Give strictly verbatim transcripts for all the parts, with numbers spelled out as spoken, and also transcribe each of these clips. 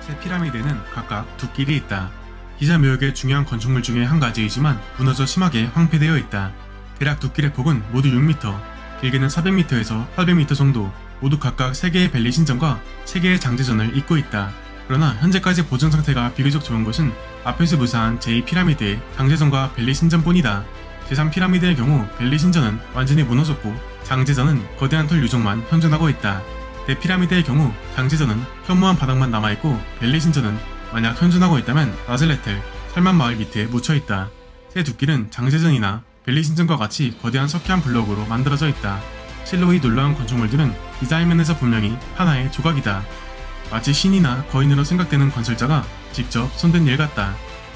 세 피라미드에는 각각 두 길이 있다. 기자 묘역의 중요한 건축물 중에 한 가지이지만 무너져 심하게 황폐되어 있다. 대략 두 길의 폭은 모두 육 미터, 길게는 사백 미터에서 팔백 미터 정도, 모두 각각 세 개의 벨리 신전과 세 개의 장제전을 잇고 있다. 그러나 현재까지 보존 상태가 비교적 좋은 것은 앞에서 묘사한 제이 피라미드의 장제전과 벨리 신전뿐이다. 제삼 피라미드의 경우 벨리 신전은 완전히 무너졌고 장제전은 거대한 털 유적만 현존하고 있다. 대피라미드의 경우 장제전은 현무한 바닥만 남아있고 벨리 신전은 만약 현존하고 있다면 라젤레텔, 살만 마을 밑에 묻혀있다. 새 두 길은 장제전이나 벨리 신전과 같이 거대한 석회암 블록으로 만들어져 있다. 실로 이 놀라운 건축물들은 디자인면에서 분명히 하나의 조각이다. 마치 신이나 거인으로 생각되는 건설자가 직접 손댄 일 같다.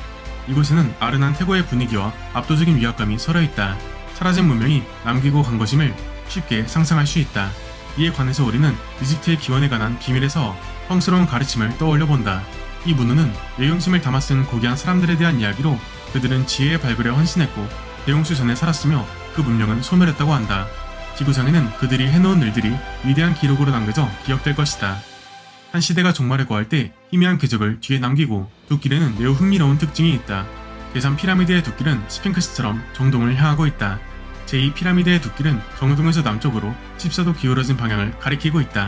이곳에는 아른한 태고의 분위기와 압도적인 위압감이 서려있다. 사라진 문명이 남기고 간 것임을 쉽게 상상할 수 있다. 이에 관해서 우리는 이집트의 기원에 관한 비밀에서 험스러운 가르침을 떠올려본다. 이 문호는 예용심을 담아 쓴 고귀한 사람들에 대한 이야기로 그들은 지혜의 발굴에 헌신했고 대용수 전에 살았으며 그 문명은 소멸했다고 한다. 지구상에는 그들이 해놓은 일들이 위대한 기록으로 남겨져 기억될 것이다. 한 시대가 종말에 거할 때 희미한 궤적을 뒤에 남기고 두 길에는 매우 흥미로운 특징이 있다. 제삼 피라미드의 두 길은 스핑크스처럼 정동을 향하고 있다. 제이 피라미드의 두 길은 정동에서 남쪽으로 십사 도 기울어진 방향을 가리키고 있다.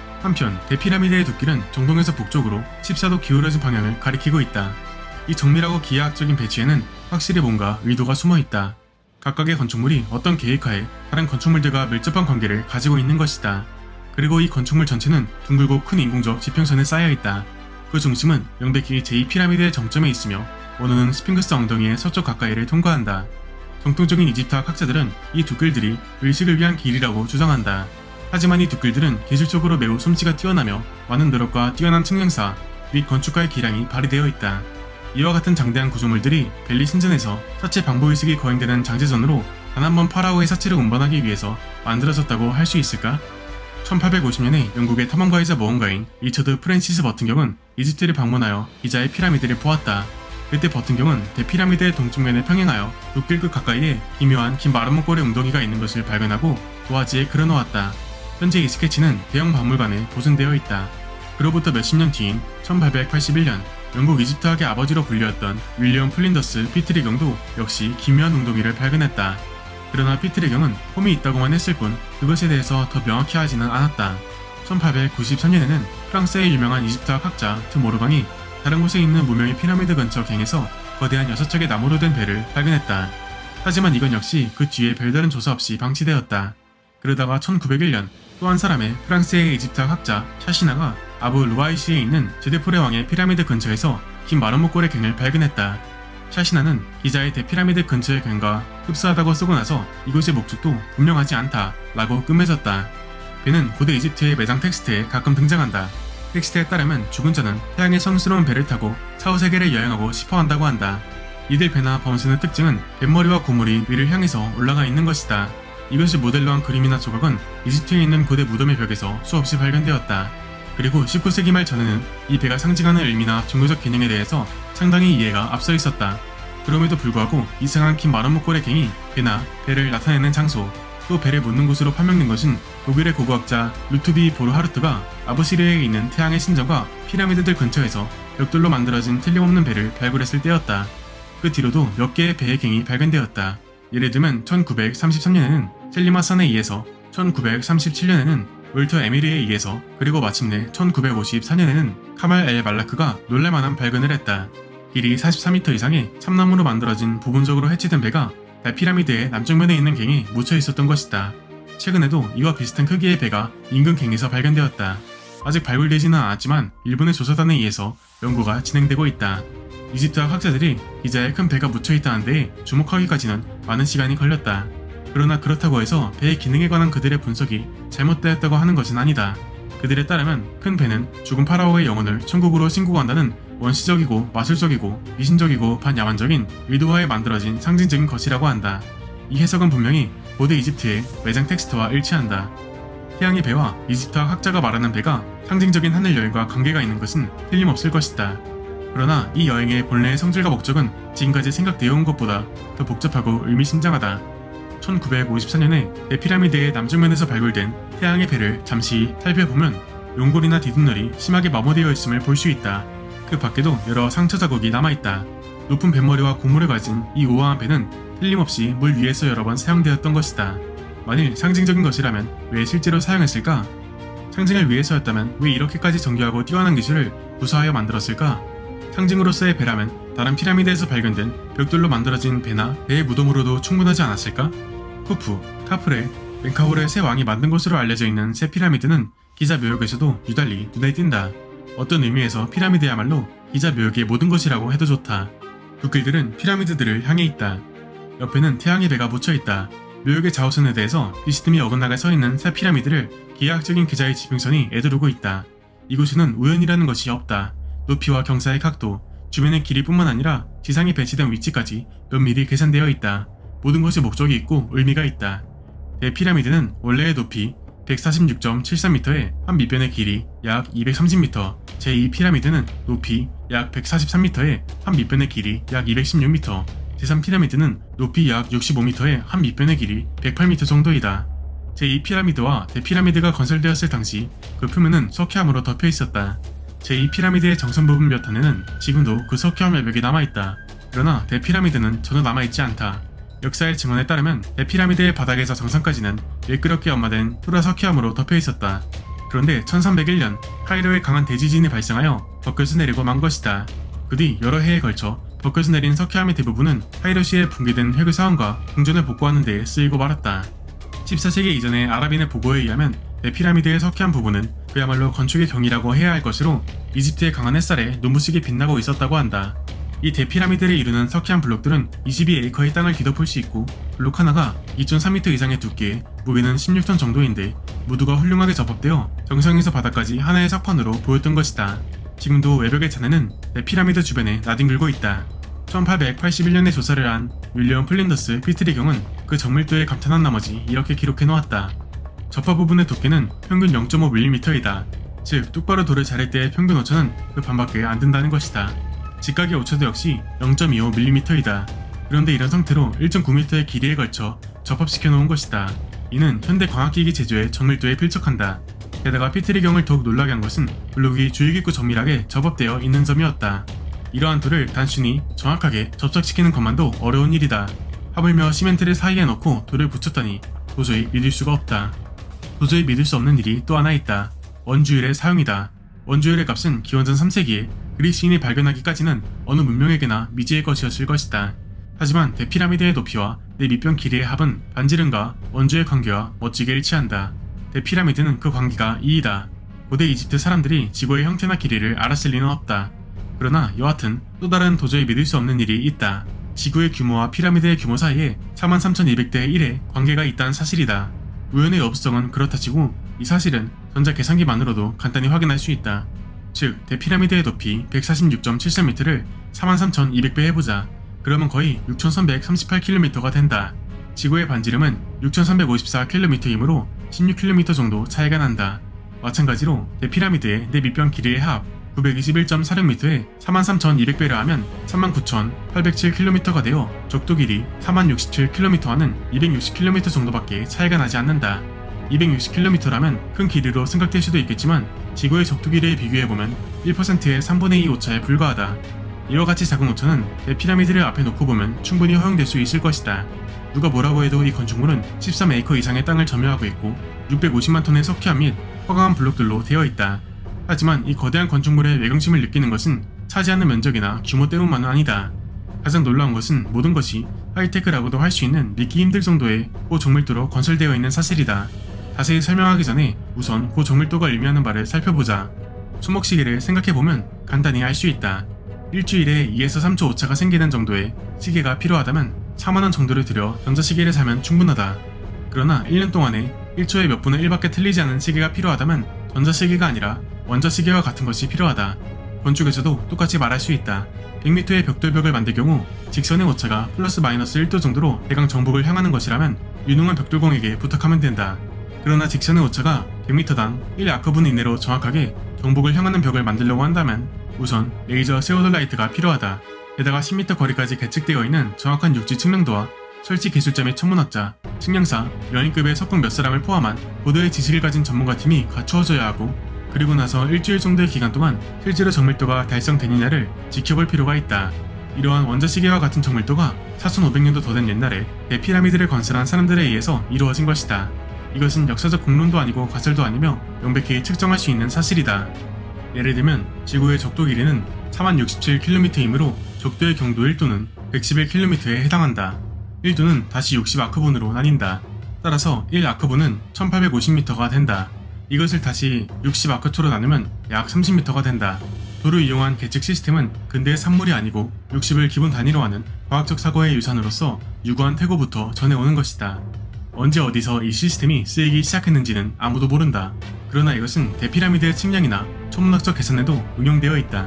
한편 대피라미드의 두 길은 정동에서 북쪽으로 십사 도 기울어진 방향을 가리키고 있다. 이 정밀하고 기하학적인 배치에는 확실히 뭔가 의도가 숨어있다. 각각의 건축물이 어떤 계획하에 다른 건축물들과 밀접한 관계를 가지고 있는 것이다. 그리고 이 건축물 전체는 둥글고 큰 인공적 지평선에 쌓여있다. 그 중심은 명백히 제이 피라미드의 정점에 있으며 원호는 스핑크스 엉덩이의 서쪽 가까이를 통과한다. 정통적인 이집트학 학자들은 이 두 길들이 의식을 위한 길이라고 주장한다. 하지만 이 두 길들은 기술적으로 매우 솜씨가 뛰어나며 많은 노력과 뛰어난 측량사 및 건축가의 기량이 발휘되어 있다. 이와 같은 장대한 구조물들이 벨리 신전에서 사체 방보의식이 거행되는 장제전으로 단 한 번 파라오의 사체를 운반하기 위해서 만들어졌다고 할 수 있을까? 천팔백오십 년에 영국의 탐험가이자 모험가인 리처드 프랜시스 버튼경은 이집트를 방문하여 기자의 피라미드를 보았다. 그때 버튼경은 대피라미드의 동쪽면에 평행하여 두 길 끝 가까이에 기묘한 긴 마른 목걸이 웅덩이가 있는 것을 발견하고 도화지에 그려놓았다. 현재 이 스케치는 대형 박물관에 보존되어 있다. 그로부터 몇십 년 뒤인 천팔백팔십일 년 영국 이집트학의 아버지로 불리웠던 윌리엄 플린더스 피트리경도 역시 기묘한 웅덩이를 발견했다. 그러나 피트리경은 홈이 있다고만 했을 뿐 그것에 대해서 더 명확히 하지는 않았다. 천팔백구십삼 년에는 프랑스의 유명한 이집트학 학자 드모르강이 다른 곳에 있는 문명의 피라미드 근처 갱에서 거대한 여섯 척의 나무로 된 배를 발견했다. 하지만 이건 역시 그 뒤에 별다른 조사 없이 방치되었다. 그러다가 천구백일 년 또 한 사람의 프랑스의 이집트학 학자 샤시나가 아부 루아이시에 있는 제데포레 왕의 피라미드 근처에서 긴 마른 목걸이 갱을 발견했다. 샤시나는 기자의 대피라미드 근처의 갱과 흡사하다고 쓰고 나서 이곳의 목적도 분명하지 않다 라고 끝맺었다. 배는 고대 이집트의 매장 텍스트에 가끔 등장한다. 텍스트에 따르면 죽은 자는 태양의 성스러운 배를 타고 차후세계를 여행하고 싶어 한다고 한다. 이들 배나 범선의 특징은 뱃머리와 고물이 위를 향해서 올라가 있는 것이다. 이것을 모델로 한 그림이나 조각은 이집트에 있는 고대 무덤의 벽에서 수없이 발견되었다. 그리고 십구 세기 말 전에는 이 배가 상징하는 의미나 종교적 기능에 대해서 상당히 이해가 앞서 있었다. 그럼에도 불구하고 이상한 긴 마른 목걸이 갱이 배나 배를 나타내는 장소, 또 배를 묻는 곳으로 판명된 것은 독일의 고고학자 루트비 보르하르트가 아부시르에 있는 태양의 신전과 피라미드들 근처에서 벽돌로 만들어진 틀림없는 배를 발굴했을 때였다. 그 뒤로도 몇 개의 배의 갱이 발견되었다. 예를 들면 천구백삼십삼 년에는 셀리마산에 의해서, 천구백삼십칠 년에는 울터 에미리에 의해서, 그리고 마침내 천구백오십사 년에는 카말 엘 말라크가 놀랄만한 발견을 했다. 길이 사십사 미터 이상의 참나무로 만들어진 부분적으로 해체된 배가 대피라미드의 남쪽면에 있는 갱에 묻혀 있었던 것이다. 최근에도 이와 비슷한 크기의 배가 인근 갱에서 발견되었다. 아직 발굴되지는 않았지만 일본의 조사단에 의해서 연구가 진행되고 있다. 이집트학 학자들이 기자의 큰 배가 묻혀있다는 데에 주목하기까지는 많은 시간이 걸렸다. 그러나 그렇다고 해서 배의 기능에 관한 그들의 분석이 잘못되었다고 하는 것은 아니다. 그들에 따르면 큰 배는 죽은 파라오의 영혼을 천국으로 신고한다는 원시적이고 마술적이고 미신적이고 반야만적인 의도하에 만들어진 상징적인 것이라고 한다. 이 해석은 분명히 고대 이집트의 매장 텍스트와 일치한다. 태양의 배와 이집트학 학자가 말하는 배가 상징적인 하늘 여행과 관계가 있는 것은 틀림없을 것이다. 그러나 이 여행의 본래의 성질과 목적은 지금까지 생각되어 온 것보다 더 복잡하고 의미심장하다. 천구백오십사 년에 대피라미드의 남쪽면에서 발굴된 태양의 배를 잠시 살펴보면 용골이나 디딤널이 심하게 마모되어 있음을 볼 수 있다. 그 밖에도 여러 상처 자국이 남아있다. 높은 뱃머리와 고무를 가진 이 우아한 배는 틀림없이 물 위에서 여러 번 사용되었던 것이다. 만일 상징적인 것이라면 왜 실제로 사용했을까? 상징을 위해서였다면 왜 이렇게까지 정교하고 뛰어난 기술을 구사하여 만들었을까? 상징으로서의 배라면 다른 피라미드에서 발견된 벽돌로 만들어진 배나 배의 무덤으로도 충분하지 않았을까? 후프, 카프레, 멘카우르의 새 왕이 만든 것으로 알려져 있는 새 피라미드는 기자 묘역에서도 유달리 눈에 띈다. 어떤 의미에서 피라미드야말로 기자 묘역의 모든 것이라고 해도 좋다. 붓길들은 피라미드들을 향해 있다. 옆에는 태양의 배가 묻혀있다. 묘역의 좌우선에 대해서 비스듬히 어긋나게 서있는 새 피라미드를 기하학적인 기자의 지평선이 애두르고 있다. 이곳에는 우연이라는 것이 없다. 높이와 경사의 각도, 주변의 길이뿐만 아니라 지상에 배치된 위치까지 면밀히 계산되어 있다. 모든 것에 목적이 있고 의미가 있다. 대피라미드는 원래의 높이 백사십육 점 칠삼 미터에 한 밑변의 길이 약 이백삼십 미터, 제이 피라미드는 높이 약 백사십삼 미터에 한 밑변의 길이 약 이백십육 미터, 제삼 피라미드는 높이 약 육십오 미터에 한 밑변의 길이 백팔 미터 정도이다. 제이 피라미드와 대피라미드가 건설되었을 당시 그 표면은 석회암으로 덮여 있었다. 제이 피라미드의 정선 부분 몇 안에는 지금도 그 석회암 외벽이 남아있다. 그러나 대피라미드는 전혀 남아있지 않다. 역사의 증언에 따르면 대피라미드의 바닥에서 정상까지는 매끄럽게 연마된 푸라 석회암으로 덮여 있었다. 그런데 천삼백일 년 카이로에 강한 대지진이 발생하여 벗겨서 내리고 만 것이다. 그 뒤 여러 해에 걸쳐 벗겨서 내린 석회암의 대부분은 카이로시에 붕괴된 회교 사원과 궁전을 복구하는 데 쓰이고 말았다. 십사 세기 이전의 아랍인의 보고에 의하면 대피라미드의 석회암 부분은 그야말로 건축의 경이라고 해야 할 것으로 이집트의 강한 햇살에 눈부시게 빛나고 있었다고 한다. 이 대피라미드를 이루는 석회암 블록들은 이십이 에이커의 땅을 뒤덮을 수 있고 블록 하나가 이 점 삼 미터 이상의 두께에 무게는 십육 톤 정도인데 모두가 훌륭하게 접합되어 정상에서 바닥까지 하나의 석판으로 보였던 것이다. 지금도 외벽의 잔해는 대피라미드 주변에 나뒹굴고 있다. 천팔백팔십일 년에 조사를 한 윌리엄 플린더스 피트리경은 그 정밀도에 감탄한 나머지 이렇게 기록해놓았다. 접합 부분의 두께는 평균 영 점 오 밀리미터이다. 즉 똑바로 돌을 자를 때의 평균 오차는 그 반밖에 안 된다는 것이다. 직각의 오차도 역시 영 점 이오 밀리미터이다. 그런데 이런 상태로 일 점 구 미터의 길이에 걸쳐 접합시켜 놓은 것이다. 이는 현대 광학기기 제조의 정밀도에 필적한다. 게다가 피트리경을 더욱 놀라게 한 것은 블록이 주의 깊고 정밀하게 접합되어 있는 점이었다. 이러한 돌을 단순히 정확하게 접착시키는 것만도 어려운 일이다. 하물며 시멘트를 사이에 넣고 돌을 붙였다니 도저히 믿을 수가 없다. 도저히 믿을 수 없는 일이 또 하나 있다. 원주율의 사용이다. 원주율의 값은 기원전 삼 세기에 그리스인이 발견하기까지는 어느 문명에게나 미지의 것이었을 것이다. 하지만 대피라미드의 높이와 내 밑변 길이의 합은 반지름과 원주의 관계와 멋지게 일치한다. 대피라미드는 그 관계가 이이다. 고대 이집트 사람들이 지구의 형태나 길이를 알았을 리는 없다. 그러나 여하튼 또 다른 도저히 믿을 수 없는 일이 있다. 지구의 규모와 피라미드의 규모 사이에 사만 삼천이백 대 일의 관계가 있다는 사실이다. 우연의 여부성은 그렇다 치고 이 사실은 전자계산기만으로도 간단히 확인할 수 있다. 즉 대피라미드의 높이 백사십육 점 칠삼 미터를 사만 삼천이백 배 해보자. 그러면 거의 육천삼백삼십팔 킬로미터가 된다. 지구의 반지름은 육천삼백오십사 킬로미터이므로 십육 킬로미터 정도 차이가 난다. 마찬가지로 대피라미드의 내 밑변 길이의 합 구백이십일 점 사육 미터에 사만 삼천이백 배를 하면 삼만 구천팔백칠 킬로미터가 되어 적도 길이 사만 육십칠 킬로미터와는 이백육십 킬로미터 정도밖에 차이가 나지 않는다. 이백육십 킬로미터라면 큰 길이로 생각될 수도 있겠지만 지구의 적도 길이에 비교해보면 일 퍼센트의 삼분의 이 오차에 불과하다. 이와 같이 작은 오차는 대피라미드를 앞에 놓고 보면 충분히 허용될 수 있을 것이다. 누가 뭐라고 해도 이 건축물은 십삼 에이커 이상의 땅을 점유하고 있고 육백오십만 톤의 석회암 및 허강한 블록들로 되어 있다. 하지만 이 거대한 건축물의 외경심을 느끼는 것은 차지하는 면적이나 규모 때문만은 아니다. 가장 놀라운 것은 모든 것이 하이테크라고도 할 수 있는 믿기 힘들 정도의 고정밀도로 건설되어 있는 사실이다. 자세히 설명하기 전에 우선 고정밀도가 의미하는 바를 살펴보자. 손목시계를 생각해보면 간단히 알 수 있다. 일주일에 이에서 삼 초 오차가 생기는 정도의 시계가 필요하다면 사만 원 정도를 들여 전자시계를 사면 충분하다. 그러나 일 년 동안에 일 초에 몇 분의 일밖에 틀리지 않은 시계가 필요하다면 전자시계가 아니라 원자시계와 같은 것이 필요하다. 건축에서도 똑같이 말할 수 있다. 백 미터의 벽돌벽을 만들 경우 직선의 오차가 플러스 마이너스 일 도 정도로 대강 정북을 향하는 것이라면 유능한 벽돌공에게 부탁하면 된다. 그러나 직선의 오차가 백 미터당 일 아크분 이내로 정확하게 정북을 향하는 벽을 만들려고 한다면 우선 레이저 세오돌라이트가 필요하다. 게다가 십 미터 거리까지 계측되어 있는 정확한 육지 측량도와 설치 기술자 및 천문학자, 측량사, 연인급의 석궁 몇 사람을 포함한 고도의 지식을 가진 전문가팀이 갖추어져야 하고 그리고 나서 일주일 정도의 기간 동안 실제로 정밀도가 달성되느냐를 지켜볼 필요가 있다. 이러한 원자시계와 같은 정밀도가 사천오백 년도 더 된 옛날에 대피라미드를 건설한 사람들에 의해서 이루어진 것이다. 이것은 역사적 공론도 아니고 가설도 아니며 명백히 측정할 수 있는 사실이다. 예를 들면 지구의 적도 길이는 사만 육십칠 킬로미터이므로 적도의 경도 일 도는 백십일 킬로미터에 해당한다. 일 도는 다시 육십 아크분으로 나뉜다. 따라서 일 아크분은 천팔백오십 미터가 된다. 이것을 다시 육십 아크초로 나누면 약 삼십 미터가 된다. 도를 이용한 계측 시스템은 근대의 산물이 아니고 육십을 기본 단위로 하는 과학적 사고의 유산으로서 유구한 태고부터 전해오는 것이다. 언제 어디서 이 시스템이 쓰이기 시작했는지는 아무도 모른다. 그러나 이것은 대피라미드의 측량이나 천문학적 계산에도 응용되어 있다.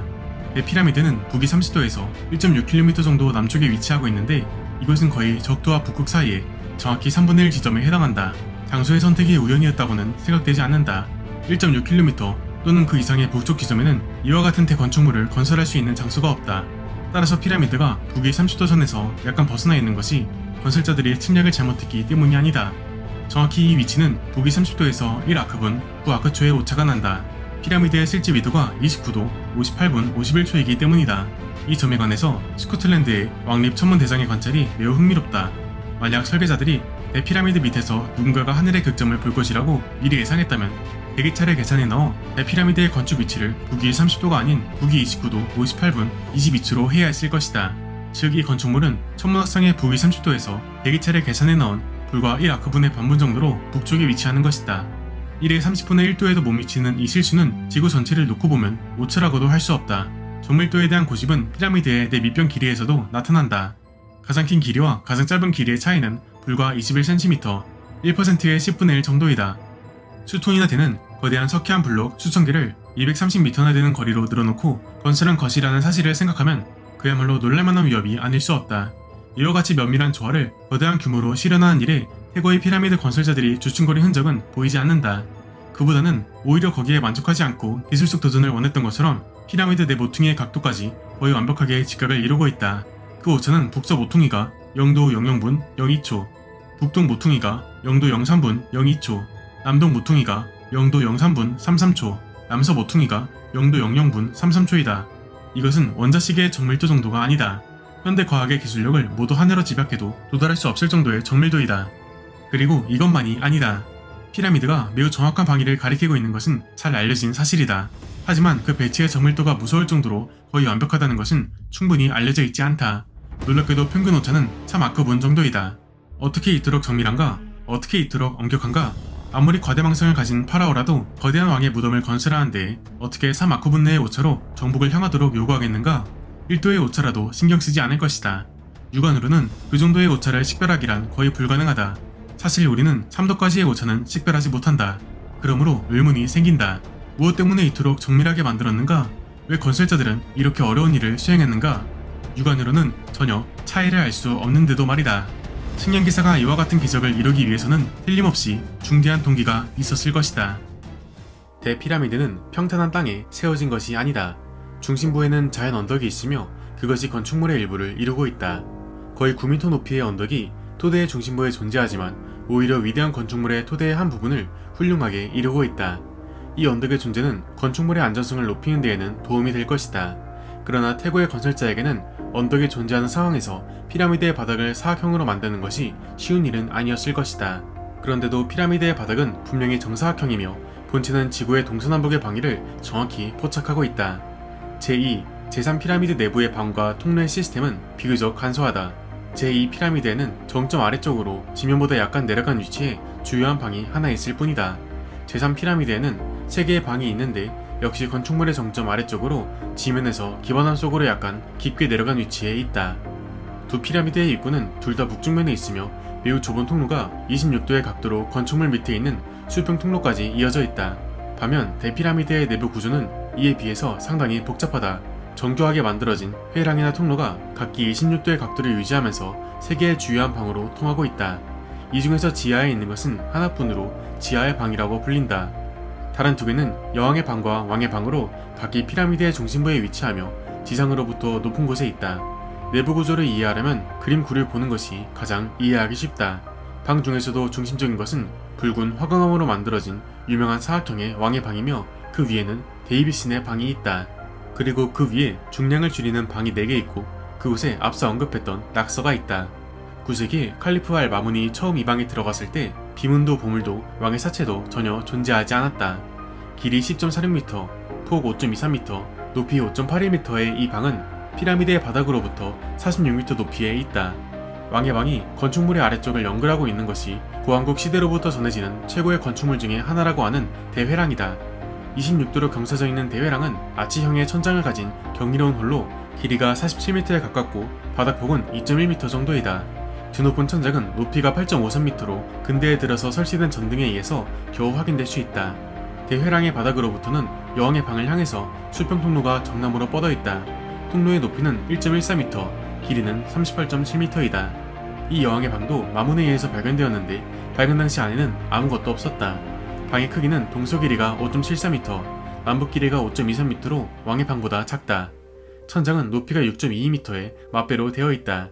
대피라미드는 북위 삼십 도에서 일 점 육 킬로미터 정도 남쪽에 위치하고 있는데 이곳은 거의 적도와 북극 사이에 정확히 삼분의 일 지점에 해당한다. 장소의 선택이 우연이었다고는 생각되지 않는다. 일 점 육 킬로미터 또는 그 이상의 북쪽 지점에는 이와 같은 대건축물을 건설할 수 있는 장소가 없다. 따라서 피라미드가 북위 삼십 도 선에서 약간 벗어나 있는 것이 건설자들이 측량을 잘못했기 때문이 아니다. 정확히 이 위치는 북위 삼십 도에서 일 아크분, 구 아크초의 오차가 난다. 피라미드의 실제 위도가 이십구 도, 오십팔 분, 오십일 초이기 때문이다. 이 점에 관해서 스코틀랜드의 왕립 천문 대장의 관찰이 매우 흥미롭다. 만약 설계자들이 대피라미드 밑에서 누군가가 하늘의 극점을 볼 것이라고 미리 예상했다면 대기차를 계산해 넣어 대피라미드의 건축 위치를 북위 삼십 도가 아닌 북위 이십구 도, 오십팔 분, 이십이 초로 해야 했을 것이다. 즉 이 건축물은 천문학상의 북위 삼십 도에서 대기차를 계산해 넣은 불과 일 아크분의 반분 정도로 북쪽에 위치하는 것이다. 일의 삼십분의 일 도에도 못 미치는 이 실수는 지구 전체를 놓고 보면 오차라고도 할 수 없다. 정밀도에 대한 고집은 피라미드의 내 밑변 길이에서도 나타난다. 가장 긴 길이와 가장 짧은 길이의 차이는 불과 이십일 센티미터, 일 퍼센트의 십분의 일 정도이다. 수톤이나 대는 거대한 석회암 블록 수천 개를 이백삼십 미터나 되는 거리로 늘어놓고 건설한 것이라는 사실을 생각하면 그야말로 놀랄만한 위협이 아닐 수 없다. 이와 같이 면밀한 조화를 거대한 규모로 실현하는 일에 태고의 피라미드 건설자들이 주춤거린 흔적은 보이지 않는다. 그보다는 오히려 거기에 만족하지 않고 기술적 도전을 원했던 것처럼 피라미드 내 모퉁이의 각도까지 거의 완벽하게 직각을 이루고 있다. 그 오차는 북서 모퉁이가 영 도 영영 분 영이 초, 북동 모퉁이가 영 도 영삼 분 영이 초, 남동 모퉁이가 영 도 영삼 분 삼십삼 초, 남서 모퉁이가 영 도 영영 분 삼십삼 초이다. 이것은 원자시계의 정밀도 정도가 아니다. 현대 과학의 기술력을 모두 하나로 집약해도 도달할 수 없을 정도의 정밀도이다. 그리고 이것만이 아니다. 피라미드가 매우 정확한 방위를 가리키고 있는 것은 잘 알려진 사실이다. 하지만 그 배치의 정밀도가 무서울 정도로 거의 완벽하다는 것은 충분히 알려져 있지 않다. 놀랍게도 평균 오차는 삼 아크분 정도이다. 어떻게 이토록 정밀한가? 어떻게 이토록 엄격한가? 아무리 과대망상을 가진 파라오라도 거대한 왕의 무덤을 건설하는데 어떻게 삼 아크분 내의 오차로 정복을 향하도록 요구하겠는가? 일 도의 오차라도 신경 쓰지 않을 것이다. 육안으로는 그 정도의 오차를 식별하기란 거의 불가능하다. 사실 우리는 삼 도까지의 오차는 식별하지 못한다. 그러므로 의문이 생긴다. 무엇 때문에 이토록 정밀하게 만들었는가? 왜 건설자들은 이렇게 어려운 일을 수행했는가? 육안으로는 전혀 차이를 알 수 없는데도 말이다. 측량기사가 이와 같은 기적을 이루기 위해서는 틀림없이 중대한 동기가 있었을 것이다. 대피라미드는 평탄한 땅에 세워진 것이 아니다. 중심부에는 자연 언덕이 있으며 그것이 건축물의 일부를 이루고 있다. 거의 구 미터 높이의 언덕이 토대의 중심부에 존재하지만 오히려 위대한 건축물의 토대의 한 부분을 훌륭하게 이루고 있다. 이 언덕의 존재는 건축물의 안전성을 높이는 데에는 도움이 될 것이다. 그러나 태고의 건설자에게는 언덕이 존재하는 상황에서 피라미드의 바닥을 사각형으로 만드는 것이 쉬운 일은 아니었을 것이다. 그런데도 피라미드의 바닥은 분명히 정사각형이며 본체는 지구의 동서남북의 방위를 정확히 포착하고 있다. 제이, 제삼 피라미드 내부의 방과 통로의 시스템은 비교적 간소하다. 제이 피라미드에는 정점 아래쪽으로 지면보다 약간 내려간 위치에 주요한 방이 하나 있을 뿐이다. 제삼 피라미드에는 세 개의 방이 있는데 역시 건축물의 정점 아래쪽으로 지면에서 기반함 속으로 약간 깊게 내려간 위치에 있다. 두 피라미드의 입구는 둘 다 북쪽면에 있으며 매우 좁은 통로가 이십육 도의 각도로 건축물 밑에 있는 수평 통로까지 이어져 있다. 반면 대피라미드의 내부 구조는 이에 비해서 상당히 복잡하다. 정교하게 만들어진 회랑이나 통로가 각기 이십육 도의 각도를 유지하면서 세 개의 주요한 방으로 통하고 있다. 이 중에서 지하에 있는 것은 하나뿐으로 지하의 방이라고 불린다. 다른 두 개는 여왕의 방과 왕의 방으로 각기 피라미드의 중심부에 위치하며 지상으로부터 높은 곳에 있다. 내부 구조를 이해하려면 그림 구를 보는 것이 가장 이해하기 쉽다. 방 중에서도 중심적인 것은 붉은 화강암으로 만들어진 유명한 사각형의 왕의 방이며 그 위에는 데이비슨의 방이 있다. 그리고 그 위에 중량을 줄이는 방이 네 개 있고 그곳에 앞서 언급했던 낙서가 있다. 구세기 칼리프알 마문이 처음 이 방에 들어갔을 때 비문도 보물도 왕의 사체도 전혀 존재하지 않았다. 길이 십 점 사육 미터, 폭 오 점 이삼 미터, 높이 오 점 팔일 미터의 이 방은 피라미드의 바닥으로부터 사십육 미터 높이에 있다. 왕의 방이 건축물의 아래쪽을 연결하고 있는 것이 고왕국 시대로부터 전해지는 최고의 건축물 중에 하나라고 하는 대회랑이다. 이십육 도로 경사져 있는 대회랑은 아치형의 천장을 가진 경이로운 홀로 길이가 사십칠 미터에 가깝고 바닥폭은 이 점 일 미터 정도이다. 드높은 천장은 높이가 팔 점 오삼 미터로 근대에 들어서 설치된 전등에 의해서 겨우 확인될 수 있다. 대회랑의 바닥으로부터는 여왕의 방을 향해서 수평 통로가 정남으로 뻗어있다. 통로의 높이는 일 점 일사 미터, 길이는 삼십팔 점 칠 미터이다. 이 여왕의 방도 마문에 의해서 발견되었는데 발견 당시 안에는 아무것도 없었다. 방의 크기는 동서 길이가 오 점 칠사 미터, 남북 길이가 오 점 이삼 미터로 왕의 방보다 작다. 천장은 높이가 육 점 이이 미터에 맞배로 되어 있다.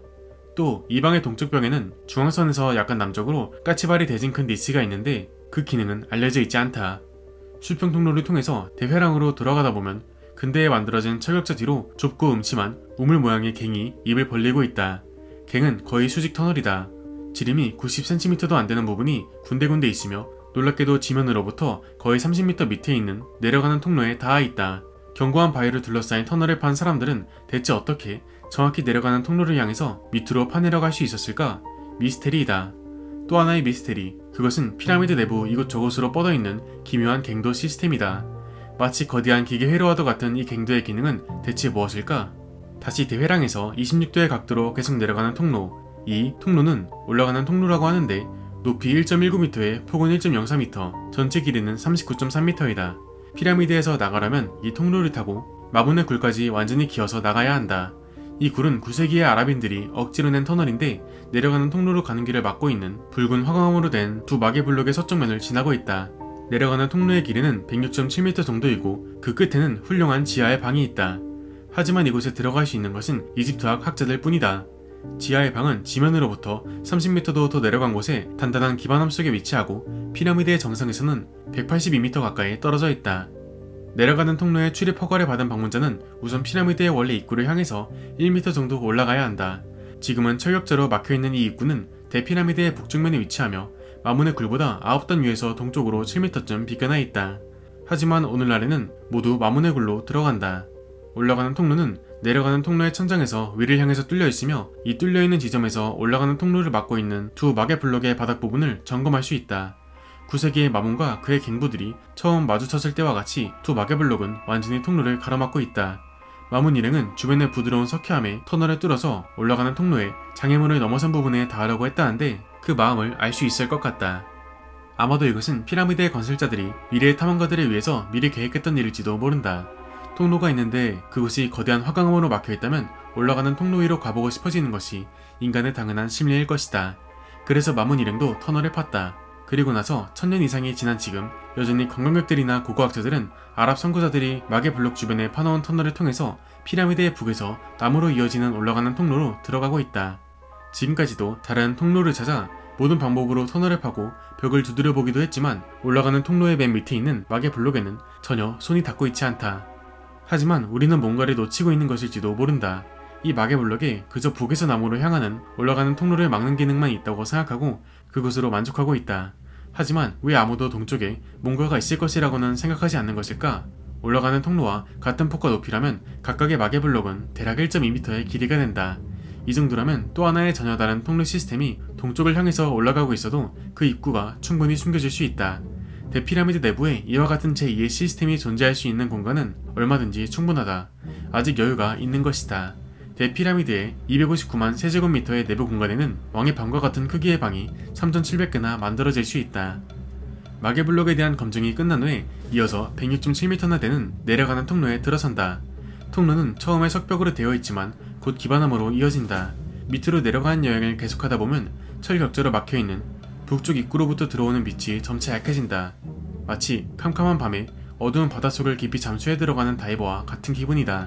또 이 방의 동쪽 벽에는 중앙선에서 약간 남쪽으로 까치발이 대진 큰 니치가 있는데 그 기능은 알려져 있지 않다. 수평 통로를 통해서 대회랑으로 돌아가다 보면 근대에 만들어진 철벽자 뒤로 좁고 음침한 우물 모양의 갱이 입을 벌리고 있다. 갱은 거의 수직 터널이다. 지름이 구십 센티미터도 안 되는 부분이 군데군데 있으며 놀랍게도 지면으로부터 거의 삼십 미터 밑에 있는 내려가는 통로에 닿아 있다. 견고한 바위를 둘러싸인 터널을 판 사람들은 대체 어떻게 정확히 내려가는 통로를 향해서 밑으로 파내려갈 수 있었을까? 미스테리이다. 또 하나의 미스테리, 그것은 피라미드 내부 이곳저곳으로 뻗어있는 기묘한 갱도 시스템이다. 마치 거대한 기계 회로와도 같은 이 갱도의 기능은 대체 무엇일까? 다시 대회랑에서 이십육 도의 각도로 계속 내려가는 통로, 이 통로는 올라가는 통로라고 하는데 높이 일 점 일구 미터에 폭은 일 점 영사 미터, 전체 길이는 삼십구 점 삼 미터이다. 피라미드에서 나가려면 이 통로를 타고 마문의 굴까지 완전히 기어서 나가야 한다. 이 굴은 구세기의 아랍인들이 억지로 낸 터널인데 내려가는 통로로 가는 길을 막고 있는 붉은 화강암으로 된 두 마개 블록의 서쪽면을 지나고 있다. 내려가는 통로의 길이는 백육 점 칠 미터 정도이고 그 끝에는 훌륭한 지하의 방이 있다. 하지만 이곳에 들어갈 수 있는 것은 이집트학 학자들 뿐이다. 지하의 방은 지면으로부터 삼십 미터도 더 내려간 곳에 단단한 기반함 속에 위치하고 피라미드의 정상에서는 백팔십이 미터 가까이 떨어져 있다. 내려가는 통로에 출입 허가를 받은 방문자는 우선 피라미드의 원래 입구를 향해서 일 미터 정도 올라가야 한다. 지금은 철벽자로 막혀있는 이 입구는 대피라미드의 북쪽면에 위치하며 마문의 굴보다 아홉 단 위에서 동쪽으로 칠 미터쯤 비껴나 있다. 하지만 오늘날에는 모두 마문의 굴로 들어간다. 올라가는 통로는 내려가는 통로의 천장에서 위를 향해서 뚫려 있으며 이 뚫려있는 지점에서 올라가는 통로를 막고 있는 두 마개 블록의 바닥 부분을 점검할 수 있다. 구세기의 마문과 그의 갱부들이 처음 마주쳤을 때와 같이 두 마개 블록은 완전히 통로를 가로막고 있다. 마문 일행은 주변의 부드러운 석회암에 터널을 뚫어서 올라가는 통로에 장애물을 넘어선 부분에 닿으려고 했다는데 그 마음을 알 수 있을 것 같다. 아마도 이것은 피라미드의 건설자들이 미래의 탐험가들을 위해서 미리 계획했던 일일지도 모른다. 통로가 있는데 그곳이 거대한 화강암으로 막혀있다면 올라가는 통로 위로 가보고 싶어지는 것이 인간의 당연한 심리일 것이다. 그래서 마문 일행도 터널을 팠다. 그리고 나서 천년 이상이 지난 지금 여전히 관광객들이나 고고학자들은 아랍 선구자들이 마개 블록 주변에 파놓은 터널을 통해서 피라미드의 북에서 나무로 이어지는 올라가는 통로로 들어가고 있다. 지금까지도 다른 통로를 찾아 모든 방법으로 터널을 파고 벽을 두드려 보기도 했지만 올라가는 통로의 맨 밑에 있는 마개 블록에는 전혀 손이 닿고 있지 않다. 하지만 우리는 뭔가를 놓치고 있는 것일지도 모른다. 이 마개 블록에 그저 북에서 남으로 향하는 올라가는 통로를 막는 기능만 있다고 생각하고 그것으로 만족하고 있다. 하지만 왜 아무도 동쪽에 뭔가가 있을 것이라고는 생각하지 않는 것일까? 올라가는 통로와 같은 폭과 높이라면 각각의 마개 블록은 대략 일 점 이 미터의 길이가 된다. 이 정도라면 또 하나의 전혀 다른 통로 시스템이 동쪽을 향해서 올라가고 있어도 그 입구가 충분히 숨겨질 수 있다. 대피라미드 내부에 이와 같은 제이의 시스템이 존재할 수 있는 공간은 얼마든지 충분하다. 아직 여유가 있는 것이다. 대피라미드의 이백오십구만 세제곱미터의 내부 공간에는 왕의 방과 같은 크기의 방이 삼천칠백 개나 만들어질 수 있다. 마개블록에 대한 검증이 끝난 후에 이어서 백육 점 칠 미터나 되는 내려가는 통로에 들어선다. 통로는 처음에 석벽으로 되어 있지만 곧 기반함으로 이어진다. 밑으로 내려가는 여행을 계속하다 보면 철격자로 막혀있는 북쪽 입구로부터 들어오는 빛이 점차 약해진다. 마치 캄캄한 밤에 어두운 바닷속을 깊이 잠수해 들어가는 다이버와 같은 기분이다.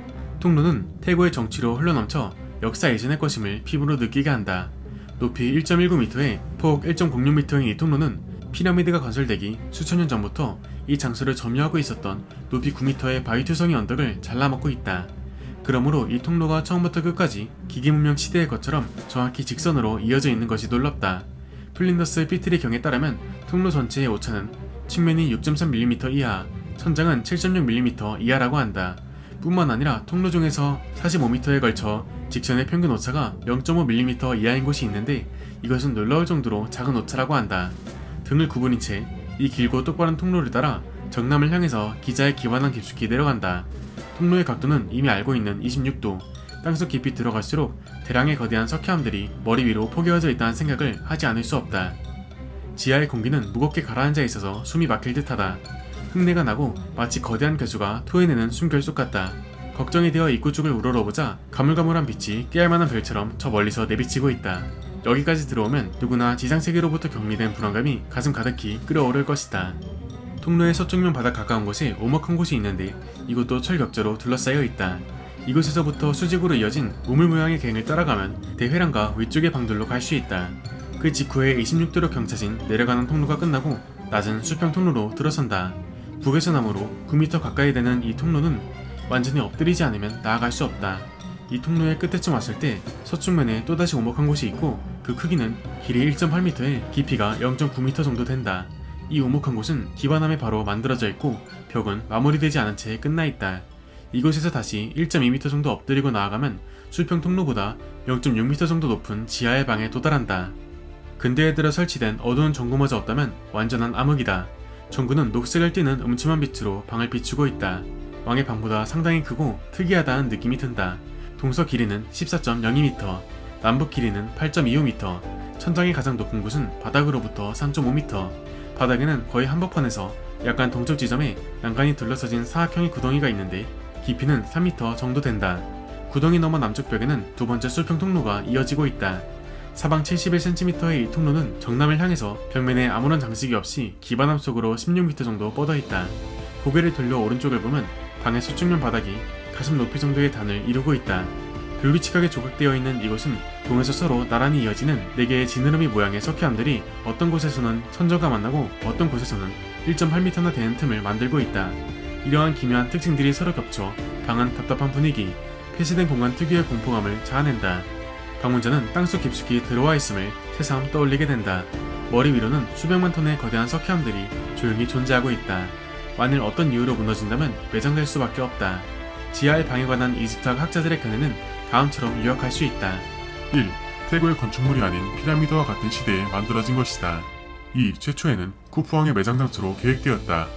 통로는 태고의 정취로 흘러넘쳐 역사 예전의 것임을 피부로 느끼게 한다. 높이 일 점 일구 미터에 폭 일 점 공육 미터인 이 통로는 피라미드가 건설되기 수천 년 전부터 이 장소를 점유하고 있었던 높이 구 미터의 바위투성이 언덕을 잘라먹고 있다. 그러므로 이 통로가 처음부터 끝까지 기계문명 시대의 것처럼 정확히 직선으로 이어져 있는 것이 놀랍다. 플린더스 피트리 경에 따르면 통로 전체의 오차는 측면이 육 점 삼 밀리미터 이하, 천장은 칠 점 육 밀리미터 이하라고 한다. 뿐만 아니라 통로 중에서 사십오 미터에 걸쳐 직선의 평균 오차가 영 점 오 밀리미터 이하인 곳이 있는데 이것은 놀라울 정도로 작은 오차라고 한다. 등을 구부린 채 이 길고 똑바른 통로를 따라 정남을 향해서 기자의 기반한 깊숙이 내려간다. 통로의 각도는 이미 알고 있는 이십육 도, 땅속 깊이 들어갈수록 대량의 거대한 석회암들이 머리 위로 포개어져 있다는 생각을 하지 않을 수 없다. 지하의 공기는 무겁게 가라앉아 있어서 숨이 막힐 듯하다. 흙내가 나고 마치 거대한 괴수가 토해내는 숨결속 같다. 걱정이 되어 입구 쪽을 우러러보자 가물가물한 빛이 깨알만한 별처럼 저 멀리서 내비치고 있다. 여기까지 들어오면 누구나 지상세계로부터 격리된 불안감이 가슴 가득히 끓어오를 것이다. 통로의 서쪽면 바닥 가까운 곳에 오목한 곳이 있는데 이곳도 철벽조로 둘러싸여 있다. 이곳에서부터 수직으로 이어진 우물 모양의 갱을 따라가면 대회랑과 위쪽의 방들로 갈 수 있다. 그 직후에 이십육 도로 경차진 내려가는 통로가 끝나고 낮은 수평 통로로 들어선다. 북에서 남으로 구 미터 가까이 되는 이 통로는 완전히 엎드리지 않으면 나아갈 수 없다. 이 통로의 끝에쯤 왔을 때 서쪽면에 또다시 오목한 곳이 있고 그 크기는 길이 일 점 팔 미터에 깊이가 영 점 구 미터 정도 된다. 이 오목한 곳은 기반함에 바로 만들어져 있고 벽은 마무리되지 않은 채 끝나 있다. 이곳에서 다시 일 점 이 미터 정도 엎드리고 나아가면 수평 통로보다 영 점 육 미터 정도 높은 지하의 방에 도달한다. 근대에 들어 설치된 어두운 전구마저 없다면 완전한 암흑이다. 전구는 녹색을 띠는 음침한 빛으로 방을 비추고 있다. 왕의 방보다 상당히 크고 특이하다는 느낌이 든다. 동서 길이는 십사 점 영이 미터, 남북 길이는 팔 점 이오 미터, 천장이 가장 높은 곳은 바닥으로부터 삼 점 오 미터, 바닥에는 거의 한복판에서 약간 동쪽 지점에 난간이 둘러서진 사각형의 구덩이가 있는데 깊이는 삼 미터 정도 된다. 구덩이 너머 남쪽 벽에는 두 번째 수평 통로가 이어지고 있다. 사방 칠십일 센티미터의 이 통로는 정남을 향해서 벽면에 아무런 장식이 없이 기반함 속으로 십육 미터 정도 뻗어 있다. 고개를 돌려 오른쪽을 보면 방의 서쪽면 바닥이 가슴 높이 정도의 단을 이루고 있다. 불규칙하게 조각되어 있는 이곳은 동에서 서로 나란히 이어지는 네 개의 지느러미 모양의 석회암들이 어떤 곳에서는 천정과 만나고 어떤 곳에서는 일 점 팔 미터나 되는 틈을 만들고 있다. 이러한 기묘한 특징들이 서로 겹쳐 방은 답답한 분위기, 폐쇄된 공간 특유의 공포감을 자아낸다. 방문자는 땅속 깊숙이 들어와 있음을 새삼 떠올리게 된다. 머리 위로는 수백만 톤의 거대한 석회암들이 조용히 존재하고 있다. 만일 어떤 이유로 무너진다면 매장될 수밖에 없다. 지하의 방에 관한 이집트학 학자들의 견해는 다음처럼 요약할 수 있다. 일. 태고의 건축물이 아닌 피라미드와 같은 시대에 만들어진 것이다. 이. 최초에는 쿠푸왕의 매장 장소로 계획되었다.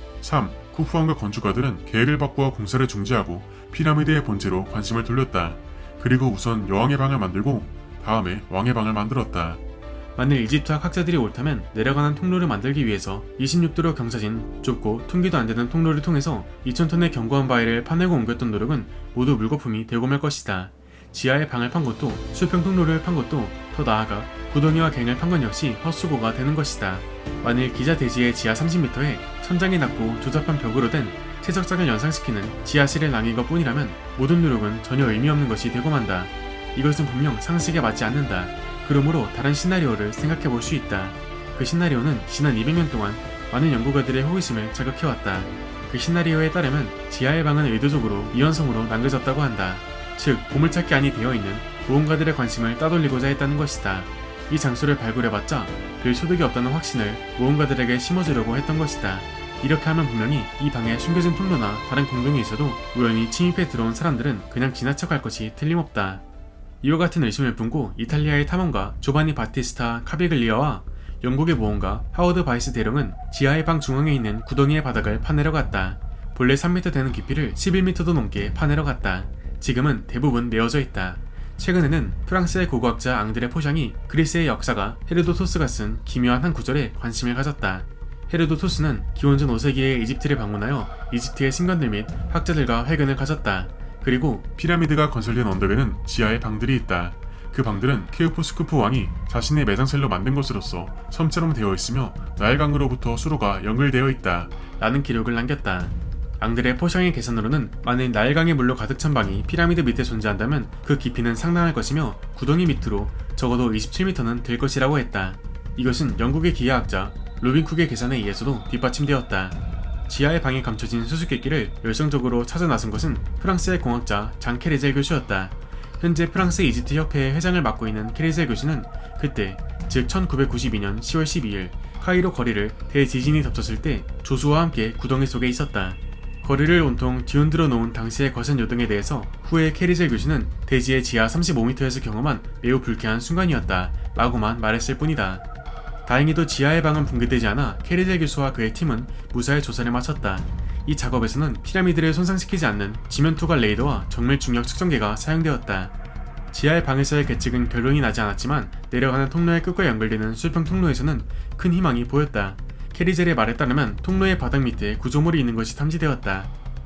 삼. 쿠푸왕과 건축가들은 계획을 바꾸어 공사를 중지하고 피라미드의 본체로 관심을 돌렸다. 그리고 우선 여왕의 방을 만들고 다음에 왕의 방을 만들었다. 만일 이집트학 학자들이 옳다면 내려가는 통로를 만들기 위해서 이십육 도로 경사진 좁고 퉁기도 안되는 통로를 통해서 이천 톤의 견고한 바위를 파내고 옮겼던 노력은 모두 물거품이 되고 말 것이다. 지하의 방을 판 것도 수평 통로를 판 것도 더 나아가 구덩이와 갱을 판 건 역시 헛수고가 되는 것이다. 만일 기자 대지의 지하 삼십 미터에 천장이 낮고 조잡한 벽으로 된 채석장을 연상시키는 지하실을 남긴 것 뿐이라면 모든 노력은 전혀 의미 없는 것이 되고 만다. 이것은 분명 상식에 맞지 않는다. 그러므로 다른 시나리오를 생각해 볼 수 있다. 그 시나리오는 지난 이백 년 동안 많은 연구가들의 호기심을 자극해왔다. 그 시나리오에 따르면 지하의 방은 의도적으로 이원성으로 남겨졌다고 한다. 즉 보물찾기 안이 되어있는 모험가들의 관심을 따돌리고자 했다는 것이다. 이 장소를 발굴해봤자 별 소득이 없다는 확신을 모험가들에게 심어주려고 했던 것이다. 이렇게 하면 분명히 이 방에 숨겨진 통로나 다른 공동이 있어도 우연히 침입해 들어온 사람들은 그냥 지나쳐갈 것이 틀림없다. 이와 같은 의심을 품고 이탈리아의 탐험가 조바니 바티스타 카비글리아와 영국의 모험가 하워드 바이스 대령은 지하의 방 중앙에 있는 구덩이의 바닥을 파내러 갔다. 본래 삼 미터 되는 깊이를 십일 미터도 넘게 파내러 갔다. 지금은 대부분 메어져 있다. 최근에는 프랑스의 고고학자 앙드레 포샹이 그리스의 역사가 헤르도토스가 쓴 기묘한 한 구절에 관심을 가졌다. 헤르도토스는 기원전 오 세기에 이집트를 방문하여 이집트의 신관들 및 학자들과 회견을 가졌다. 그리고 피라미드가 건설된 언덕에는 지하의 방들이 있다. 그 방들은 케오포스 쿠프 왕이 자신의 매장실로 만든 것으로서 섬처럼 되어 있으며 나일강으로부터 수로가 연결되어 있다. 라는 기록을 남겼다. 앙드레 포샹의 계산으로는 만일 나일강의 물로 가득 찬 방이 피라미드 밑에 존재한다면 그 깊이는 상당할 것이며 구덩이 밑으로 적어도 이십칠 미터는 될 것이라고 했다. 이것은 영국의 기하학자 로빈 쿡의 계산에 의해서도 뒷받침되었다. 지하의 방에 감춰진 수수께끼를 열성적으로 찾아 나선 것은 프랑스의 공학자 장 케레젤 교수였다. 현재 프랑스 이집트 협회의 회장을 맡고 있는 케레젤 교수는 그때, 즉 천구백구십이 년 시월 십이일 카이로 거리를 대지진이 덮쳤을 때 조수와 함께 구덩이 속에 있었다. 거리를 온통 뒤흔들어 놓은 당시의 거센 요동에 대해서 후에 케레젤 교수는 대지의 지하 삼십오 미터에서 경험한 매우 불쾌한 순간이었다 라고만 말했을 뿐이다. 다행히도 지하의 방은 붕괴되지 않아 케레젤 교수와 그의 팀은 무사히 조사를 마쳤다. 이 작업에서는 피라미드를 손상시키지 않는 지면투과 레이더와 정밀 중력 측정기가 사용되었다. 지하의 방에서의 계측은 결론이 나지 않았지만 내려가는 통로의 끝과 연결되는 수평 통로에서는 큰 희망이 보였다. 케리젤의 말에 따르면 통로의 바닥 밑에 구조물이 있는 것이 탐지되었다.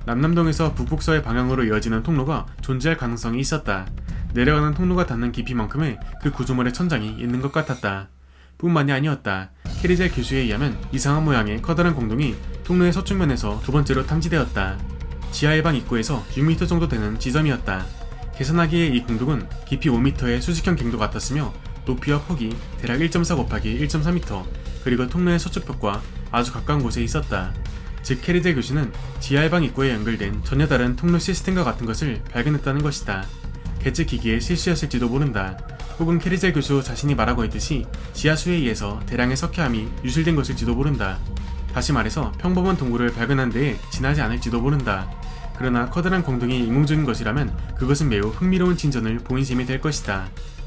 남남동에서 북북서의 방향으로 이어지는 통로가 존재할 가능성이 있었다. 내려가는 통로가 닿는 깊이만큼의 그 구조물의 천장이 있는 것 같았다. 뿐만이 아니었다. 케리젤 교수에 의하면 이상한 모양의 커다란 공동이 통로의 서측면에서 두 번째로 탐지되었다. 지하의 방 입구에서 육 미터 정도 되는 지점이었다. 계산하기에 이 공동은 깊이 오 미터의 수직형 갱도 같았으며 높이와 폭이 대략 일 점 사 곱하기 일 점 사 미터, 그리고 통로의 서측벽과 아주 가까운 곳에 있었다. 즉 케리젤 교수는 지하의 방 입구에 연결된 전혀 다른 통로 시스템과 같은 것을 발견했다는 것이다. 계측 기기의 실수였을지도 모른다. 혹은 케리젤 교수 자신이 말하고 있듯이 지하수에 의해서 대량의 석회암이 유실된 것일지도 모른다. 다시 말해서 평범한 동굴을 발견한 데에 지나지 않을지도 모른다. 그러나 커다란 공동이 인공적인 것이라면 그것은 매우 흥미로운 진전을 보인 셈이 될 것이다.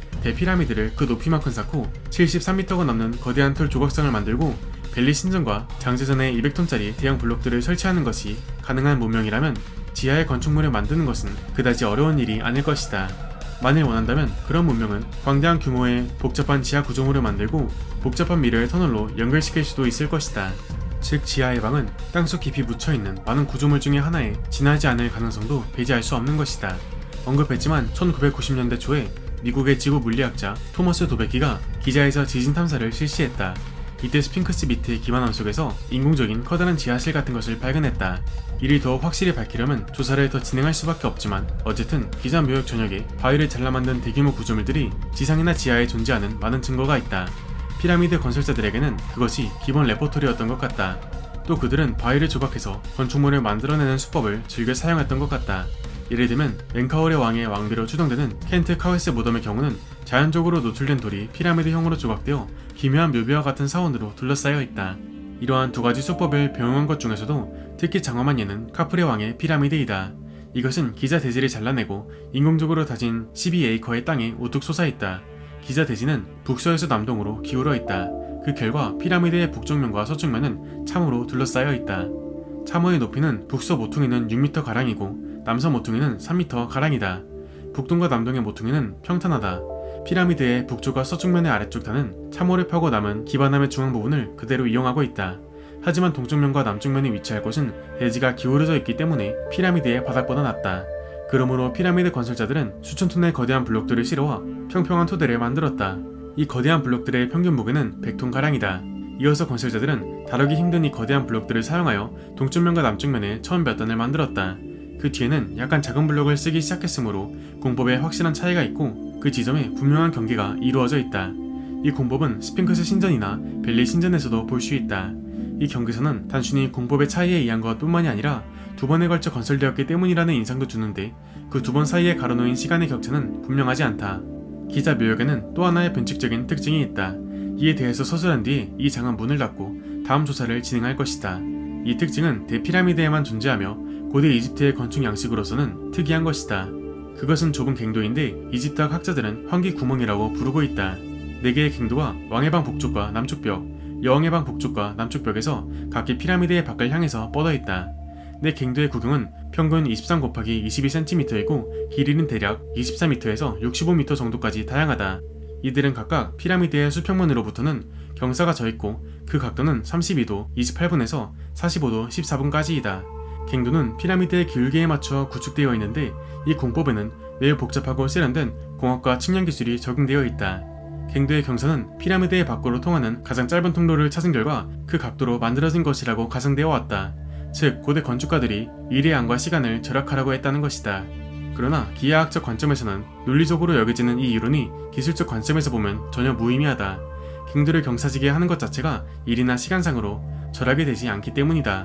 대피라미드를 그 높이만큼 쌓고 칠십삼 미터가 넘는 거대한 털 조각상을 만들고 벨리 신전과 장제전에 이백 톤짜리 대형 블록들을 설치하는 것이 가능한 문명이라면 지하의 건축물을 만드는 것은 그다지 어려운 일이 아닐 것이다. 만일 원한다면 그런 문명은 광대한 규모의 복잡한 지하 구조물을 만들고 복잡한 미를 터널로 연결시킬 수도 있을 것이다. 즉 지하의 방은 땅속 깊이 묻혀있는 많은 구조물 중의 하나에 지나지 않을 가능성도 배제할 수 없는 것이다. 언급했지만 천구백구십 년대 초에 미국의 지구 물리학자 토머스 도베키가 기자에서 지진 탐사를 실시했다. 이때 스핑크스 밑의 기반함 속에서 인공적인 커다란 지하실 같은 것을 발견했다. 이를 더 확실히 밝히려면 조사를 더 진행할 수밖에 없지만 어쨌든 기자 묘역 전역에 바위를 잘라 만든 대규모 구조물들이 지상이나 지하에 존재하는 많은 증거가 있다. 피라미드 건설자들에게는 그것이 기본 레포토리였던 것 같다. 또 그들은 바위를 조각해서 건축물을 만들어내는 수법을 즐겨 사용했던 것 같다. 예를 들면 랭카월의 왕의 왕비로 추정되는 켄트 카웨스 무덤의 경우는 자연적으로 노출된 돌이 피라미드형으로 조각되어 기묘한 묘비와 같은 사원으로 둘러싸여 있다. 이러한 두 가지 수법을 병용한 것 중에서도 특히 장엄한 예는 카프레 왕의 피라미드이다. 이것은 기자 대지를 잘라내고 인공적으로 다진 십이 에이커의 땅에 우뚝 솟아있다. 기자 대지는 북서에서 남동으로 기울어 있다. 그 결과 피라미드의 북쪽면과 서쪽면은 참으로 둘러싸여 있다. 참호의 높이는 북서 모퉁이는 육 미터 가량이고 남서 모퉁이는 삼 미터 가량이다. 북동과 남동의 모퉁이는 평탄하다. 피라미드의 북쪽과 서쪽면의 아래쪽 단은 참호를 파고 남은 기반함의 중앙 부분을 그대로 이용하고 있다. 하지만 동쪽면과 남쪽면이 위치할 곳은 대지가 기울어져 있기 때문에 피라미드의 바닥보다 낮다. 그러므로 피라미드 건설자들은 수천 톤의 거대한 블록들을 실어와 평평한 토대를 만들었다. 이 거대한 블록들의 평균 무게는 백 톤 가량이다. 이어서 건설자들은 다루기 힘든 이 거대한 블록들을 사용하여 동쪽면과 남쪽면에 처음 몇 단을 만들었다. 그 뒤에는 약간 작은 블록을 쓰기 시작했으므로 공법에 확실한 차이가 있고 그 지점에 분명한 경계가 이루어져 있다. 이 공법은 스핑크스 신전이나 벨리 신전에서도 볼 수 있다. 이 경계선은 단순히 공법의 차이에 의한 것뿐만이 아니라 두 번에 걸쳐 건설되었기 때문이라는 인상도 주는데 그 두 번 사이에 가로놓인 시간의 격차는 분명하지 않다. 기자 묘역에는 또 하나의 변칙적인 특징이 있다. 이에 대해서 서술한 뒤에 이 장은 문을 닫고 다음 조사를 진행할 것이다. 이 특징은 대피라미드에만 존재하며 고대 이집트의 건축 양식으로서는 특이한 것이다. 그것은 좁은 갱도인데 이집트학 학자들은 환기구멍이라고 부르고 있다. 네 개의 갱도가 왕의 방 북쪽과 남쪽 벽, 여왕의 방 북쪽과 남쪽 벽에서 각기 피라미드의 밖을 향해서 뻗어있다. 네 갱도의 구경은 평균 이십삼 곱하기 이십이 센티미터이고 길이는 대략 이십사 미터에서 육십오 미터 정도까지 다양하다. 이들은 각각 피라미드의 수평면으로부터는 경사가 져있고 그 각도는 삼십이 도 이십팔 분에서 사십오 도 십사 분까지이다. 갱도는 피라미드의 기울기에 맞춰 구축되어 있는데 이 공법에는 매우 복잡하고 세련된 공학과 측량 기술이 적용되어 있다. 갱도의 경사는 피라미드의 밖으로 통하는 가장 짧은 통로를 찾은 결과 그 각도로 만들어진 것이라고 가정되어 왔다. 즉 고대 건축가들이 일의 양과 시간을 절약하라고 했다는 것이다. 그러나 기하학적 관점에서는 논리적으로 여겨지는 이 이론이 기술적 관점에서 보면 전혀 무의미하다. 갱도를 경사지게 하는 것 자체가 일이나 시간상으로 절약이 되지 않기 때문이다.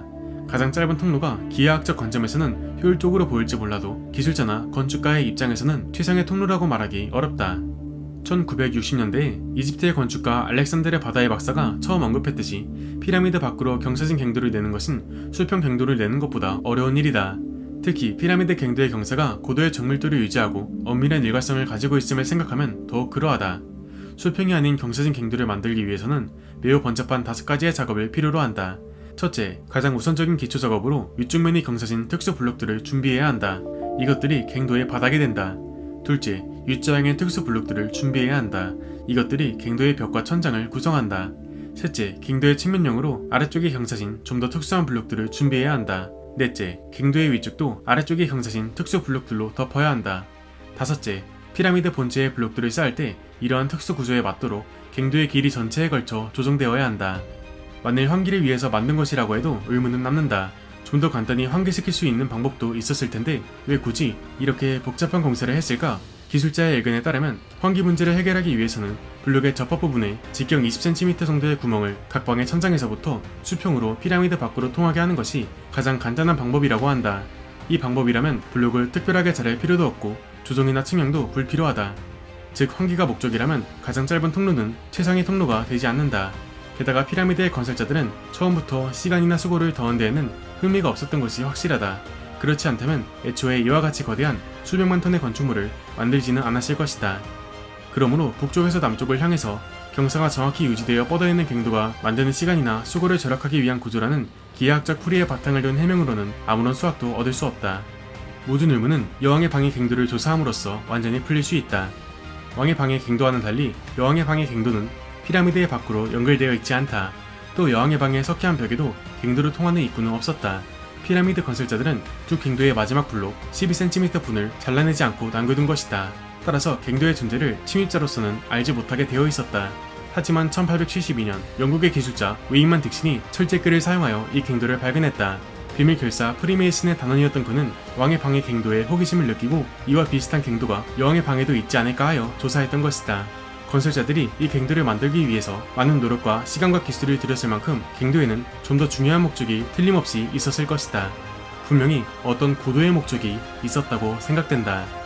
가장 짧은 통로가 기하학적 관점에서는 효율적으로 보일지 몰라도 기술자나 건축가의 입장에서는 최상의 통로라고 말하기 어렵다. 천구백육십 년대에 이집트의 건축가 알렉산드레 바다의 박사가 처음 언급했듯이 피라미드 밖으로 경사진 갱도를 내는 것은 수평 갱도를 내는 것보다 어려운 일이다. 특히 피라미드 갱도의 경사가 고도의 정밀도를 유지하고 엄밀한 일관성을 가지고 있음을 생각하면 더욱 그러하다. 수평이 아닌 경사진 갱도를 만들기 위해서는 매우 번잡한 다섯 가지의 작업을 필요로 한다. 첫째, 가장 우선적인 기초 작업으로 위쪽면이 경사진 특수 블록들을 준비해야 한다. 이것들이 갱도의 바닥이 된다. 둘째, U자형의 특수 블록들을 준비해야 한다. 이것들이 갱도의 벽과 천장을 구성한다. 셋째, 갱도의 측면형으로 아래쪽에 경사진 좀 더 특수한 블록들을 준비해야 한다. 넷째, 갱도의 위쪽도 아래쪽에 경사진 특수 블록들로 덮어야 한다. 다섯째, 피라미드 본체의 블록들을 쌓을 때 이러한 특수 구조에 맞도록 갱도의 길이 전체에 걸쳐 조정되어야 한다. 만일 환기를 위해서 만든 것이라고 해도 의문은 남는다. 좀 더 간단히 환기시킬 수 있는 방법도 있었을 텐데 왜 굳이 이렇게 복잡한 공사를 했을까? 기술자의 의견에 따르면 환기 문제를 해결하기 위해서는 블록의 접합 부분에 직경 이십 센티미터 정도의 구멍을 각 방의 천장에서부터 수평으로 피라미드 밖으로 통하게 하는 것이 가장 간단한 방법이라고 한다. 이 방법이라면 블록을 특별하게 자를 필요도 없고 조정이나 측량도 불필요하다. 즉 환기가 목적이라면 가장 짧은 통로는 최상의 통로가 되지 않는다. 게다가 피라미드의 건설자들은 처음부터 시간이나 수고를 더한 데에는 흥미가 없었던 것이 확실하다. 그렇지 않다면 애초에 이와 같이 거대한 수백만 톤의 건축물을 만들지는 않았을 것이다. 그러므로 북쪽에서 남쪽을 향해서 경사가 정확히 유지되어 뻗어있는 갱도가 만드는 시간이나 수고를 절약하기 위한 구조라는 기하학적 풀이의 바탕을 둔 해명으로는 아무런 수확도 얻을 수 없다. 모든 의문은 여왕의 방의 갱도를 조사함으로써 완전히 풀릴 수 있다. 왕의 방의 갱도와는 달리 여왕의 방의 갱도는 피라미드의 밖으로 연결되어 있지 않다. 또 여왕의 방의 석회암 벽에도 갱도를 통하는 입구는 없었다. 피라미드 건설자들은 두 갱도의 마지막 블록 십이 센티미터 분을 잘라내지 않고 남겨둔 것이다. 따라서 갱도의 존재를 침입자로서는 알지 못하게 되어 있었다. 하지만 천팔백칠십이 년 영국의 기술자 웨인만 딕슨이 철제끌을 사용하여 이 갱도를 발견했다. 비밀 결사 프리메이슨의 단원이었던 그는 왕의 방의 갱도에 호기심을 느끼고 이와 비슷한 갱도가 여왕의 방에도 있지 않을까 하여 조사했던 것이다. 건설자들이 이 갱도를 만들기 위해서 많은 노력과 시간과 기술을 들였을 만큼 갱도에는 좀 더 중요한 목적이 틀림없이 있었을 것이다. 분명히 어떤 고도의 목적이 있었다고 생각된다.